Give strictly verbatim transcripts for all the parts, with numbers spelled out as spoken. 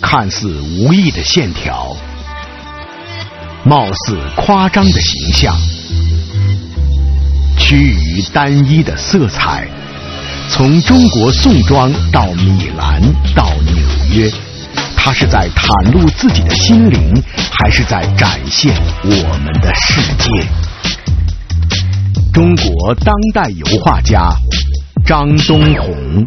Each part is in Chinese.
看似无意的线条，貌似夸张的形象，趋于单一的色彩，从中国宋庄到米兰到纽约，他是在袒露自己的心灵，还是在展现我们的世界？中国当代油画家张东红。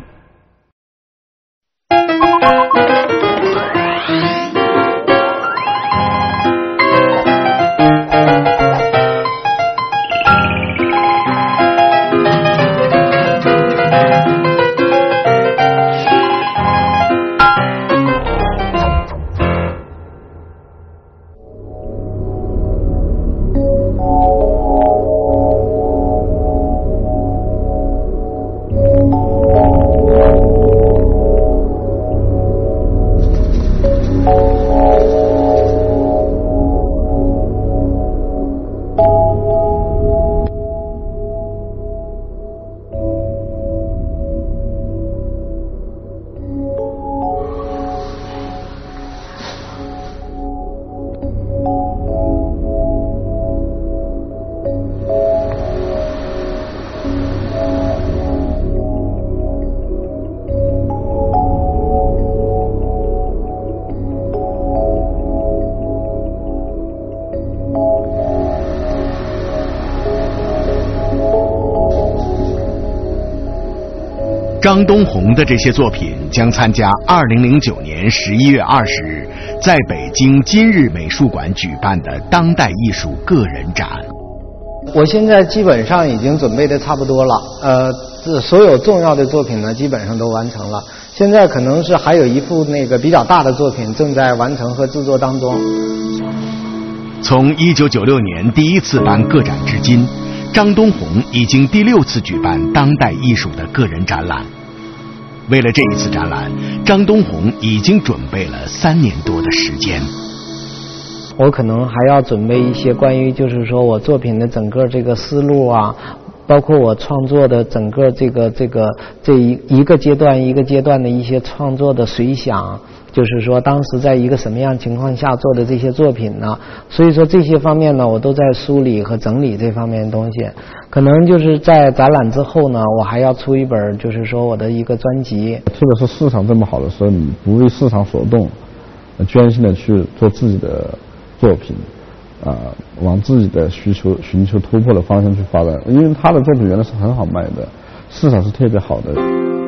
张东红的这些作品将参加二零零九年十一月二十日在北京今日美术馆举办的当代艺术个人展。 我现在基本上已经准备的差不多了，呃，所有重要的作品呢基本上都完成了。现在可能是还有一幅那个比较大的作品正在完成和制作当中。 从一九九六年第一次办个展至今，张东红已经第六次举办当代艺术的个人展览。为了这一次展览，张东红已经准备了三年多的时间。 我可能还要准备一些关于就是说我作品的整个这个思路啊，包括我创作的整个这个这个这一一个阶段一个阶段的一些创作的随想，就是说当时在一个什么样情况下做的这些作品呢？所以说这些方面呢，我都在梳理和整理这方面的东西。可能就是在展览之后呢，我还要出一本，就是说我的一个专辑。 特别是市场这么好的时候，你不为市场所动，专心的去做自己的作品，啊、呃，往自己的需求、寻求突破的方向去发展。因为他的作品原来是很好卖的，市场是特别好的。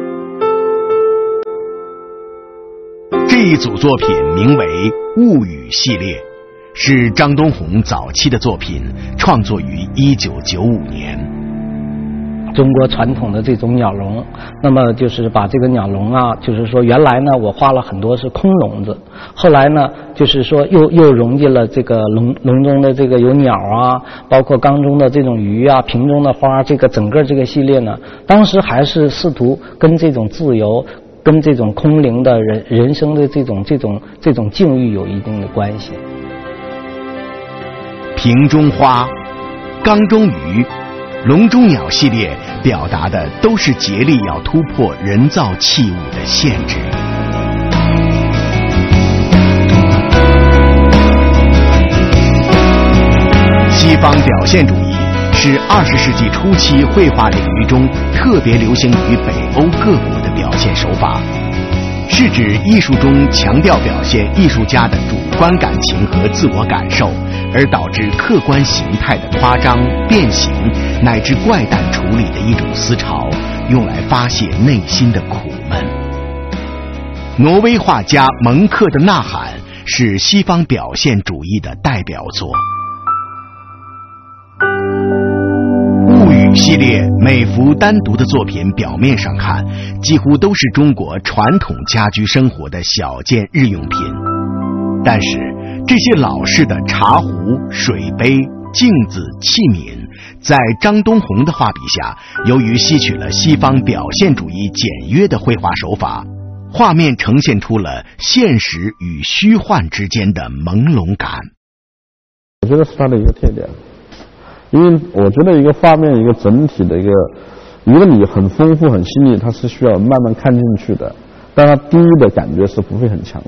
这一组作品名为《物语》系列，是张东红早期的作品，创作于一九九五年。 中国传统的这种鸟笼，那么就是把这个鸟笼啊，就是说原来呢我画了很多是空笼子，后来呢就是说又又融进了这个笼笼中的这个有鸟啊，包括缸中的这种鱼啊，瓶中的花，这个整个这个系列呢，当时还是试图跟这种自由。跟这种空灵的人人生的这种这种这种境遇有一定的关系。 瓶中花、缸中鱼、笼中鸟系列表达的都是竭力要突破人造器物的限制。西方表现主义是二十世纪初期绘画领域中特别流行于北欧各国的表现手法，是指艺术中强调表现艺术家的主观感情和自我感受，而导致客观形态的夸张、变形乃至怪诞处理的一种思潮，用来发泄内心的苦闷。挪威画家蒙克的《呐喊》是西方表现主义的代表作。物语系列每幅单独的作品表面上看几乎都是中国传统家居生活的小件日用品，但是这些老式的茶壶、水杯、镜子、器皿在张东红的画笔下，由于吸取了西方表现主义简约的绘画手法，画面呈现出了现实与虚幻之间的朦胧感。 我觉得是它的一个特点，因为我觉得一个画面一个整体的一个如果你很丰富很细腻，它是需要慢慢看进去的，但它第一的感觉是不会很强烈，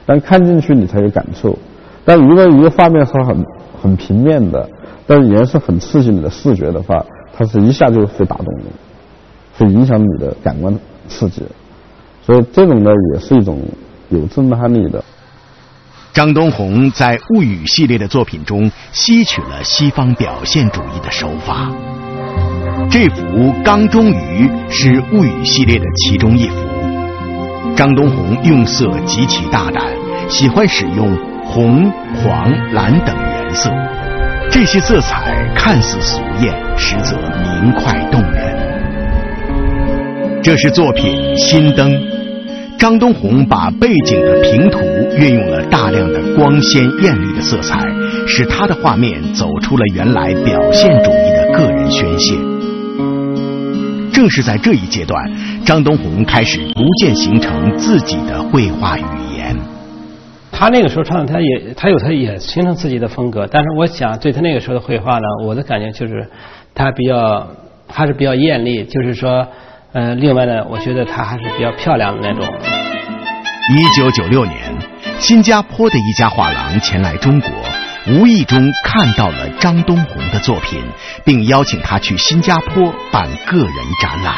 但看进去你才有感受。但如果一个画面是很很平面的，但是颜色很刺激你的视觉的话，它是一下就会打动你，会影响你的感官刺激。所以这种呢也是一种有震撼力的。 张东红在物语系列的作品中吸取了西方表现主义的手法。这幅《缸中鱼》是物语系列的其中一幅。张东红用色极其大胆，喜欢使用红、黄、蓝等元色，这些色彩看似俗艳，实则明快动人。这是作品《心灯》，张东红把背景的平涂运用了大量的光鲜艳丽的色彩，使他的画面走出了原来表现主义的个人宣泄。正是在这一阶段，张东红开始逐渐形成自己的绘画语言。 他那个时候创作，他也他有他也形成自己的风格，但是我想对他那个时候的绘画呢，我的感觉就是他比较还是比较艳丽，就是说呃，另外呢，我觉得他还是比较漂亮的那种。 一九九六年，新加坡的一家画廊前来中国，无意中看到了张东红的作品，并邀请他去新加坡办个人展览。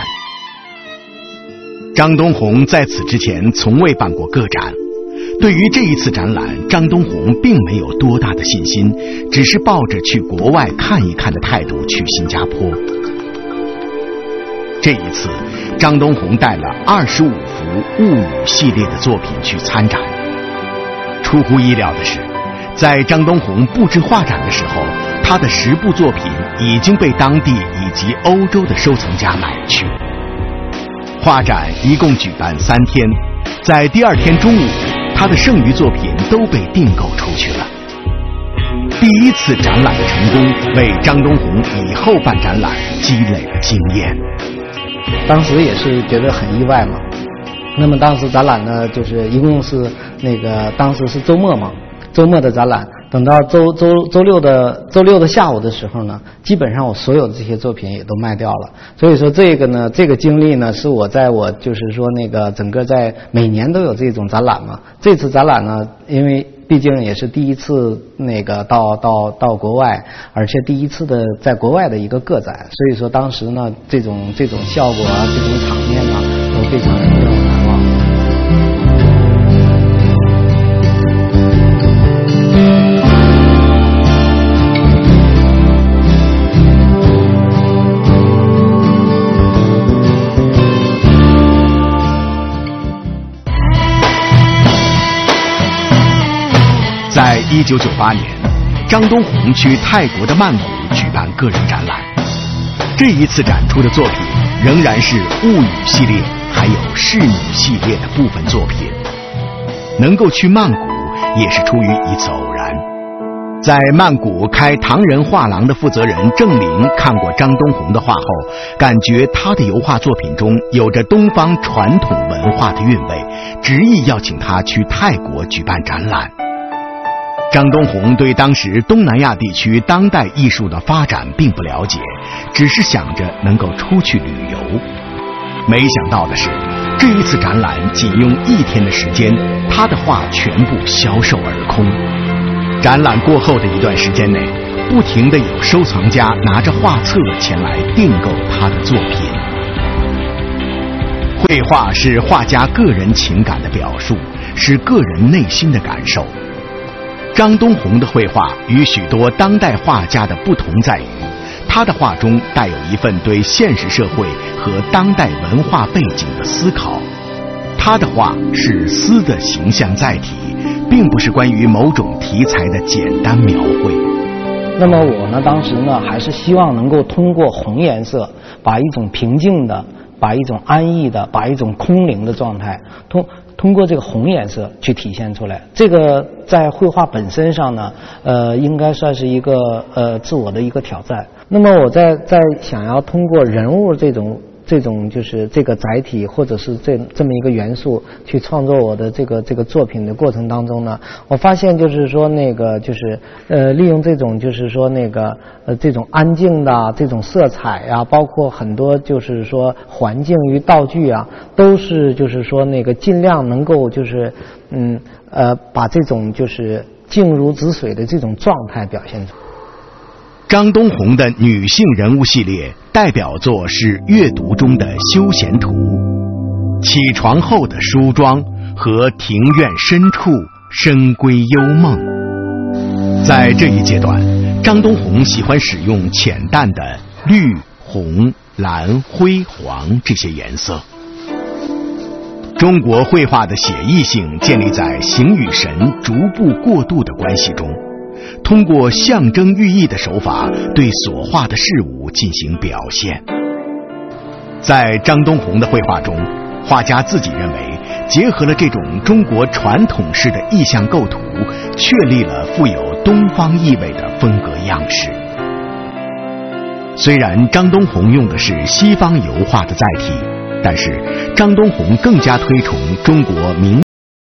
张东红在此之前从未办过个展，对于这一次展览，张东红并没有多大的信心，只是抱着去国外看一看的态度去新加坡。这一次，张东红带了二十五幅物语系列的作品去参展。出乎意料的是，在张东红布置画展的时候，他的十部作品已经被当地以及欧洲的收藏家买去。画展一共举办三天，在第二天中午，他的剩余作品都被订购出去了。第一次展览的成功，为张东红以后办展览积累了经验。 当时也是觉得很意外嘛。那么当时展览呢，就是一共是那个当时是周末嘛，周末的展览。等到周周周六的周六的下午的时候呢，基本上我所有的这些作品也都卖掉了。所以说这个呢，这个经历呢，是我在我就是说那个整个在每年都有这种展览嘛。这次展览呢，因为毕竟也是第一次那个到到到国外，而且第一次的在国外的一个个展，所以说当时呢，这种这种效果啊，这种场面呢，都非常让我难忘。 在一九九八年，张东红去泰国的曼谷举办个人展览。这一次展出的作品仍然是物语系列还有仕女系列的部分作品。能够去曼谷也是出于一次偶然。在曼谷开唐人画廊的负责人郑林看过张东红的画后，感觉他的油画作品中有着东方传统文化的韵味，执意邀请他去泰国举办展览。张东红对当时东南亚地区当代艺术的发展并不了解，只是想着能够出去旅游。没想到的是，这一次展览仅用一天的时间，他的画全部销售而空。展览过后的一段时间内，不停地有收藏家拿着画册前来订购他的作品。绘画是画家个人情感的表述，是个人内心的感受。张东红的绘画与许多当代画家的不同在于，他的画中带有一份对现实社会和当代文化背景的思考。他的画是诗的形象载体，并不是关于某种题材的简单描绘。 那么我呢，当时呢，还是希望能够通过红颜色，把一种平静的、把一种安逸的、把一种空灵的状态，通通过这个红颜色去体现出来。这个在绘画本身上呢，呃，应该算是一个呃自我的一个挑战。那么我在在想要通过人物这种这种就是这个载体或者是这这么一个元素去创作我的这个这个作品的过程当中呢，我发现就是说那个就是呃利用这种就是说那个呃这种安静的这种色彩啊，包括很多就是说环境与道具啊，都是就是说那个尽量能够就是嗯呃把这种就是静如止水的这种状态表现出来。 张东红的女性人物系列代表作是阅读中的休闲图、起床后的梳妆和庭院深处深闺幽梦。在这一阶段，张东红喜欢使用浅淡的绿、红、蓝、灰、黄这些颜色。中国绘画的写意性建立在形与神逐步过渡的关系中，通过象征寓意的手法对所画的事物进行表现。在张东红的绘画中，画家自己认为结合了这种中国传统式的意象构图，确立了富有东方意味的风格样式。虽然张东红用的是西方油画的载体，但是张东红更加推崇中国明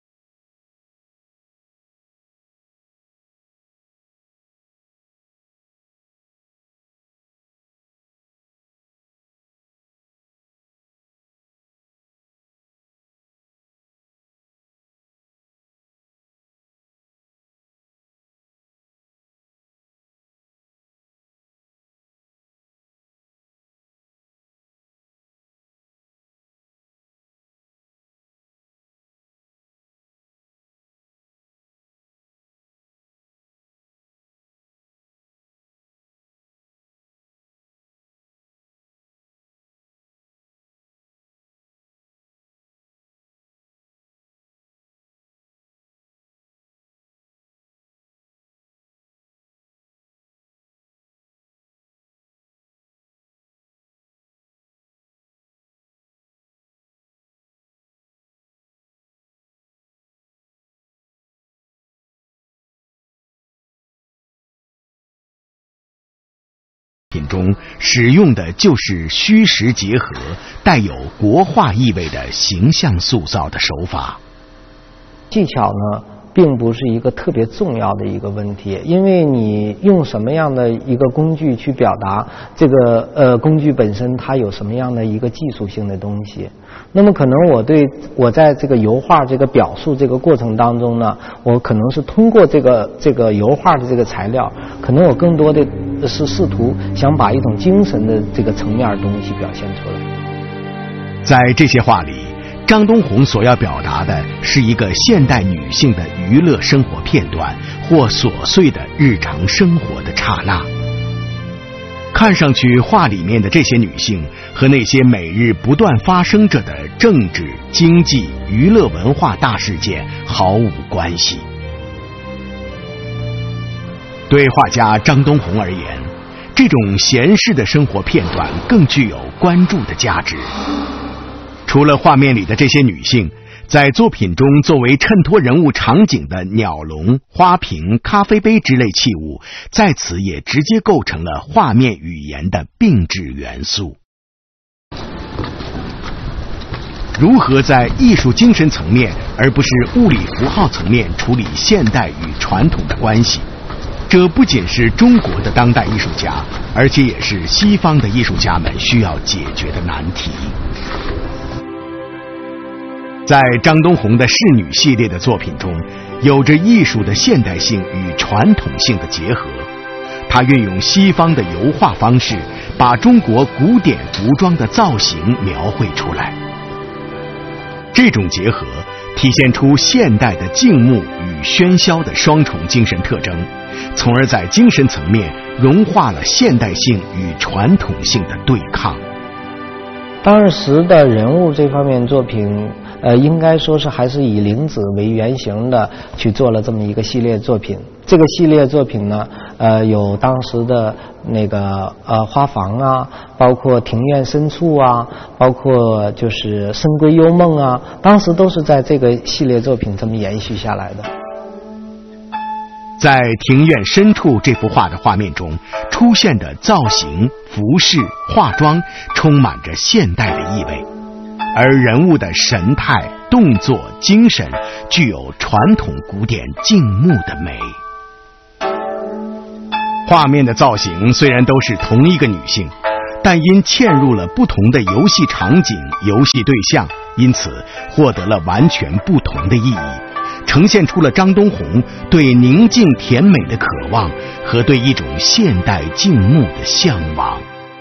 品中使用的就是虚实结合、带有国画意味的形象塑造的手法。 技巧呢并不是一个特别重要的一个问题，因为你用什么样的一个工具去表达这个呃工具本身它有什么样的一个技术性的东西。那么可能我对我在这个油画这个表述这个过程当中呢，我可能是通过这个这个油画的这个材料，可能我更多的是试图想把一种精神的这个层面的东西表现出来。 在这些画里，张东红所要表达的是一个现代女性的娱乐生活片段或琐碎的日常生活的刹那。看上去画里面的这些女性和那些每日不断发生着的政治、经济、娱乐文化大事件毫无关系。对画家张东红而言，这种闲适的生活片段更具有关注的价值。除了画面里的这些女性，在作品中作为衬托人物场景的鸟笼、花瓶、咖啡杯之类器物，在此也直接构成了画面语言的并置元素。如何在艺术精神层面而不是物理符号层面处理现代与传统的关系，这不仅是中国的当代艺术家，而且也是西方的艺术家们需要解决的难题。在张东红的仕女系列的作品中，有着艺术的现代性与传统性的结合。他运用西方的油画方式，把中国古典服装的造型描绘出来。这种结合体现出现代的静穆与喧嚣的双重精神特征，从而在精神层面融化了现代性与传统性的对抗。 当时的人物这方面作品，呃，应该说是还是以林子为原型的去做了这么一个系列作品。这个系列作品呢，呃，有当时的那个呃花房啊，包括庭院深处啊，包括就是深闺幽梦啊，当时都是在这个系列作品这么延续下来的。 在庭院深处这幅画的画面中出现的造型、服饰、化妆充满着现代的意味，而人物的神态、动作、精神具有传统古典静穆的美。画面的造型虽然都是同一个女性，但因嵌入了不同的游戏场景、游戏对象，因此获得了完全不同的意义，呈现出了张东红对宁静甜美的渴望和对一种现代静穆的向往。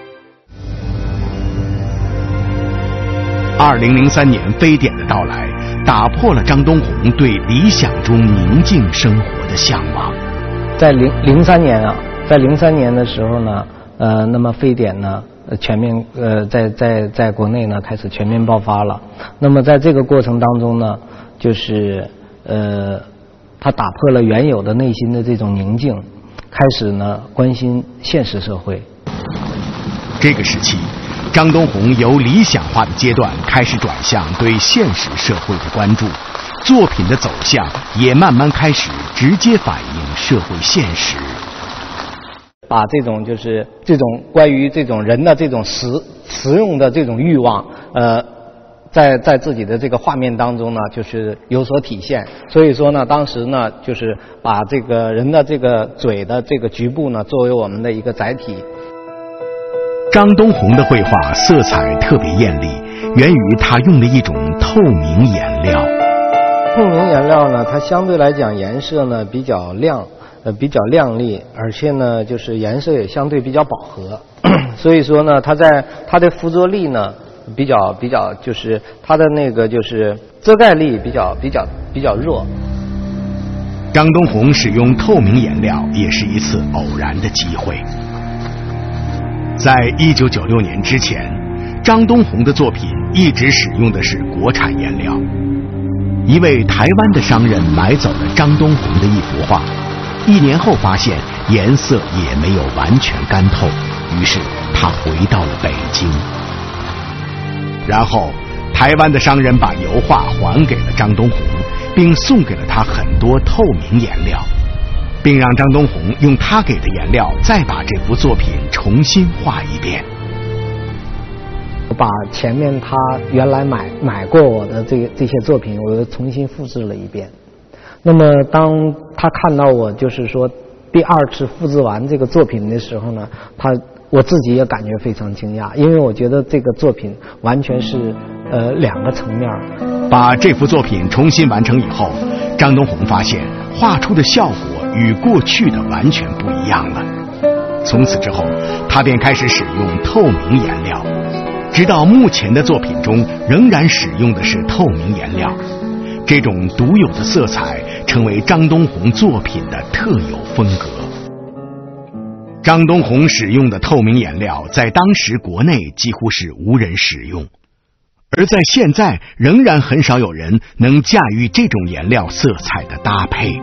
二零零三年非典的到来，打破了张东红对理想中宁静生活的向往。 在零零三年啊，在零三年的时候呢，呃，那么非典呢，全面呃，在在在国内呢开始全面爆发了。那么在这个过程当中呢，就是呃，他打破了原有的内心的这种宁静，开始呢关心现实社会。 这个时期，张东红由理想化的阶段开始转向对现实社会的关注，作品的走向也慢慢开始直接反映社会现实。 把这种就是这种关于这种人的这种实实用的这种欲望，呃，在在自己的这个画面当中呢，就是有所体现。所以说呢，当时呢，就是把这个人的这个嘴的这个局部呢，作为我们的一个载体。 张东红的绘画色彩特别艳丽，源于他用的一种透明颜料。 透明颜料呢，它相对来讲颜色呢比较亮。呃，比较亮丽，而且呢，就是颜色也相对比较饱和，所以说呢，它在它的附着力呢，比较比较，就是它的那个就是遮盖力比较比较比较弱。 张东红使用透明颜料也是一次偶然的机会。在一九九六年之前，张东红的作品一直使用的是国产颜料。一位台湾的商人买走了张东红的一幅画。一年后发现颜色也没有完全干透，于是他回到了北京。然后台湾的商人把油画还给了张东红，并送给了他很多透明颜料，并让张东红用他给的颜料再把这幅作品重新画一遍。 我把前面他原来买买过我的这这些作品，我又重新复制了一遍。那么当他看到我就是说第二次复制完这个作品的时候呢，他我自己也感觉非常惊讶，因为我觉得这个作品完全是呃两个层面。 把这幅作品重新完成以后，张东红发现画出的效果与过去的完全不一样了。从此之后，他便开始使用透明颜料，直到目前的作品中仍然使用的是透明颜料。这种独有的色彩成为张东红作品的特有风格。张东红使用的透明颜料在当时国内几乎是无人使用，而在现在仍然很少有人能驾驭这种颜料色彩的搭配。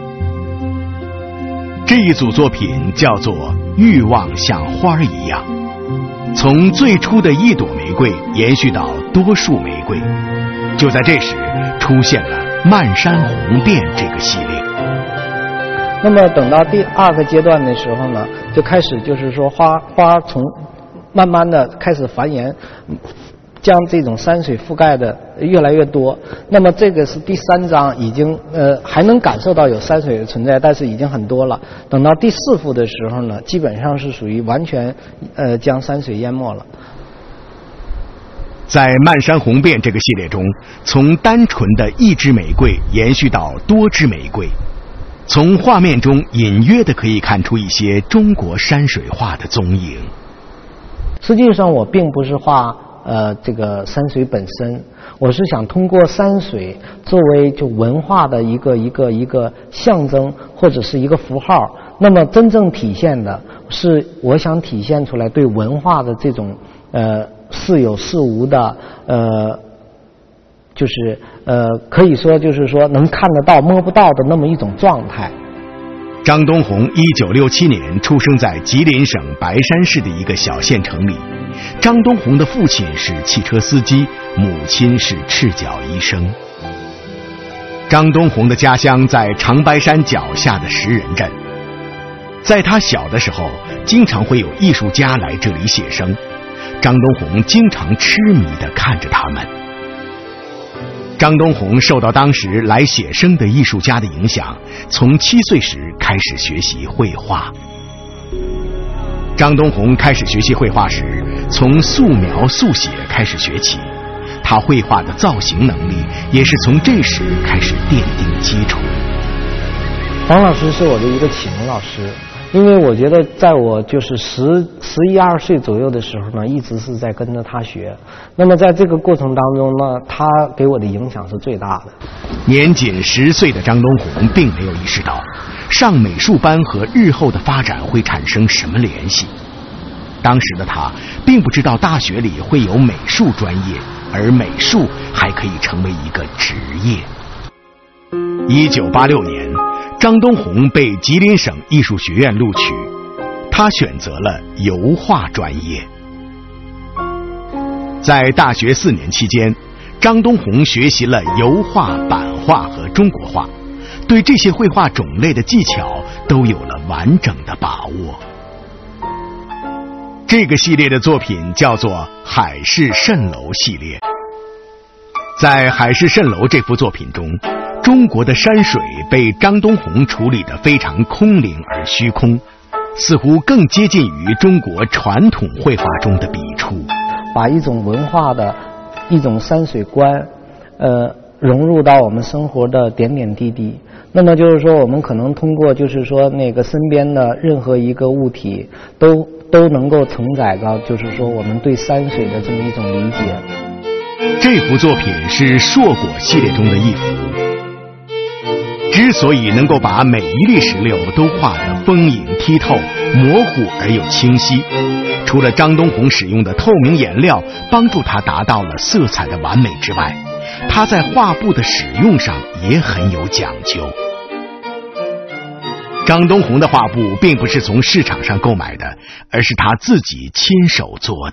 这一组作品叫做《欲望像花一样》，从最初的一朵玫瑰延续到多束玫瑰。就在这时出现了漫山红遍这个系列。 那么等到第二个阶段的时候呢，就开始就是说花花从慢慢的开始繁衍，将这种山水覆盖的越来越多。那么这个是第三章，已经呃还能感受到有山水的存在，但是已经很多了。等到第四幅的时候呢，基本上是属于完全呃将山水淹没了。 在漫山红遍这个系列中，从单纯的一枝玫瑰延续到多枝玫瑰，从画面中隐约的可以看出一些中国山水画的踪影。 实际上我并不是画呃这个山水本身，我是想通过山水作为就文化的一个一个一个象征或者是一个符号，那么真正体现的是我想体现出来对文化的这种呃似有似无的呃就是呃可以说就是说能看得到摸不到的那么一种状态。 张东红一九六七年出生在吉林省白山市的一个小县城里。张东红的父亲是汽车司机，母亲是赤脚医生。 张东红的家乡在长白山脚下的石人镇，在他小的时候，经常会有艺术家来这里写生，张东红经常痴迷地看着他们。张东红受到当时来写生的艺术家的影响，从七岁时开始学习绘画。张东红开始学习绘画时，从素描速写开始学起，他绘画的造型能力也是从这时开始奠定基础。 黄老师是我的一个启蒙老师，因为我觉得在我就是十十一二岁左右的时候呢，一直是在跟着他学。那么在这个过程当中呢，他给我的影响是最大的。 年仅十岁的张东红并没有意识到上美术班和日后的发展会产生什么联系。当时的他并不知道大学里会有美术专业，而美术还可以成为一个职业。一九八六年，张东红被吉林省艺术学院录取，他选择了油画专业。在大学四年期间，张东红学习了油画、版画和中国画，对这些绘画种类的技巧都有了完整的把握。这个系列的作品叫做海市蜃楼系列。在海市蜃楼这幅作品中，中国的山水被张东红处理得非常空灵而虚空，似乎更接近于中国传统绘画中的笔触， 把一种文化的一种山水观呃融入到我们生活的点点滴滴。那么就是说，我们可能通过就是说那个身边的任何一个物体都都能够承载到就是说我们对山水的这么一种理解。 这幅作品是硕果系列中的一幅。之所以能够把每一粒石榴都画得丰盈剔透、模糊而又清晰，除了张东红使用的透明颜料帮助他达到了色彩的完美之外，他在画布的使用上也很有讲究。张东红的画布并不是从市场上购买的，而是他自己亲手做的。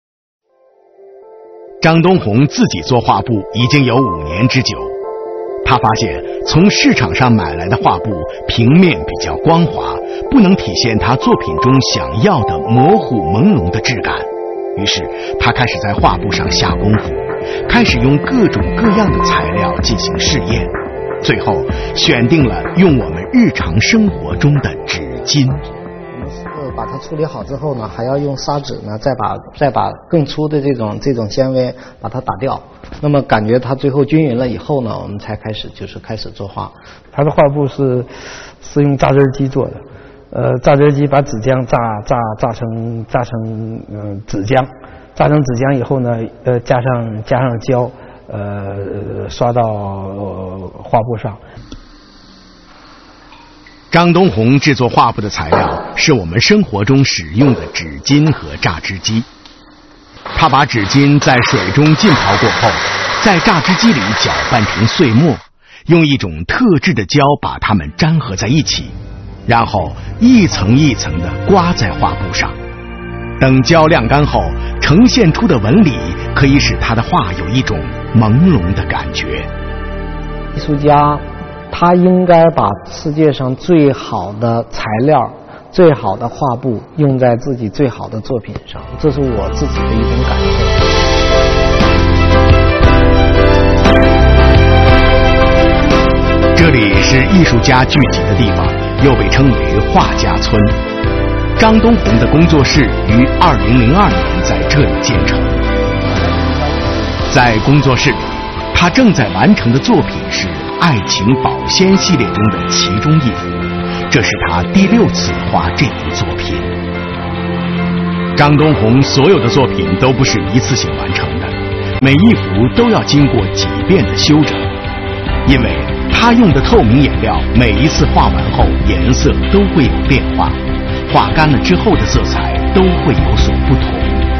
张东红自己做画布已经有五年之久，他发现从市场上买来的画布平面比较光滑，不能体现他作品中想要的模糊朦胧的质感，于是他开始在画布上下功夫，开始用各种各样的材料进行试验，最后选定了用我们日常生活中的纸巾。 把它处理好之后呢，还要用砂纸呢，再把再把更粗的这种这种纤维把它打掉。那么感觉它最后均匀了以后呢，我们才开始就是开始作画。 它的画布是是用榨汁机做的，呃，榨汁机把纸浆榨榨榨成榨成嗯、呃、纸浆，榨成纸浆以后呢，呃，加上加上胶，呃，刷到、呃、画布上。 张东红制作画布的材料是我们生活中使用的纸巾和榨汁机。他把纸巾在水中浸泡过后，在榨汁机里搅拌成碎末，用一种特制的胶把它们粘合在一起，然后一层一层地刮在画布上。等胶晾干后，呈现出的纹理可以使他的画有一种朦胧的感觉。 艺术家他应该把世界上最好的材料、最好的画布用在自己最好的作品上，这是我自己的一种感受。这里是艺术家聚集的地方，又被称为画家村。张东红的工作室于二零零二年在这里建成。在工作室里，他正在完成的作品是爱情保鲜系列中的其中一幅，这是他第六次画这幅作品。张东红所有的作品都不是一次性完成的，每一幅都要经过几遍的修整，因为他用的透明颜料每一次画完后颜色都会有变化，画干了之后的色彩都会有所不同。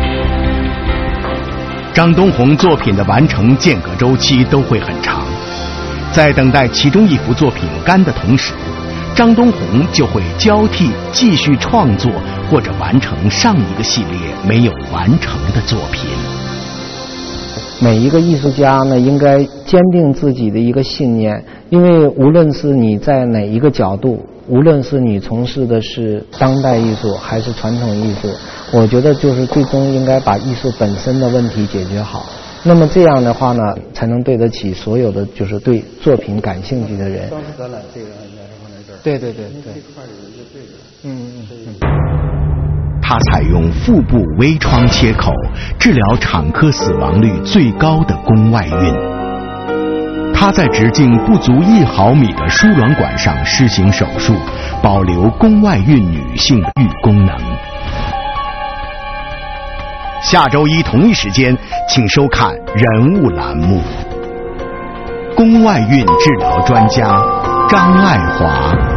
张东红作品的完成间隔周期都会很长，在等待其中一幅作品干的同时，张东红就会交替继续创作或者完成上一个系列没有完成的作品。 每一个艺术家呢，应该坚定自己的一个信念，因为无论是你在哪一个角度，无论是你从事的是当代艺术还是传统艺术，我觉得就是最终应该把艺术本身的问题解决好。那么这样的话呢，才能对得起所有的就是对作品感兴趣的人。 当时展览这个应该是放在这儿。 对对对对。 这块有一个对的。 嗯嗯嗯。 它采用腹部微创切口治疗产科死亡率最高的宫外孕。它在直径不足一毫米的输卵管上施行手术，保留宫外孕女性的育功能。下周一同一时间，请收看人物栏目。宫外孕治疗专家张爱华。